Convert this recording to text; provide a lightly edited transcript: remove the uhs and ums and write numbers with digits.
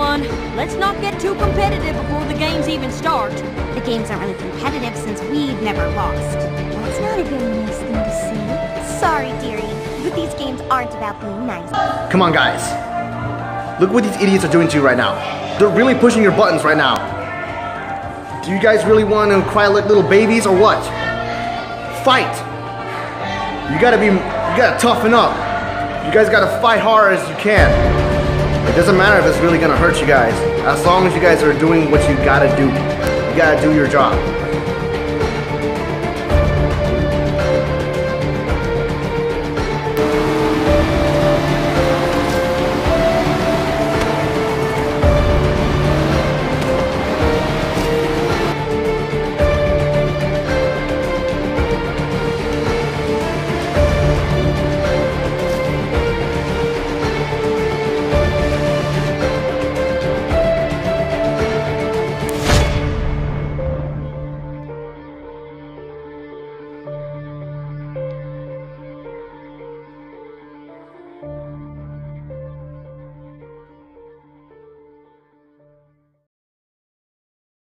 everyone. Let's not get too competitive before the games even start. The games aren't really competitive since we've never lost. That's not a very nice thing to say. Sorry, dearie, but these games aren't about being nice. Come on, guys. Look what these idiots are doing to you right now. They're really pushing your buttons right now. Do you guys really want to cry like little babies or what? Fight! You gotta toughen up. You guys gotta fight hard as you can. It doesn't matter if it's really gonna hurt you guys. As long as you guys are doing what you gotta do. You gotta do your job.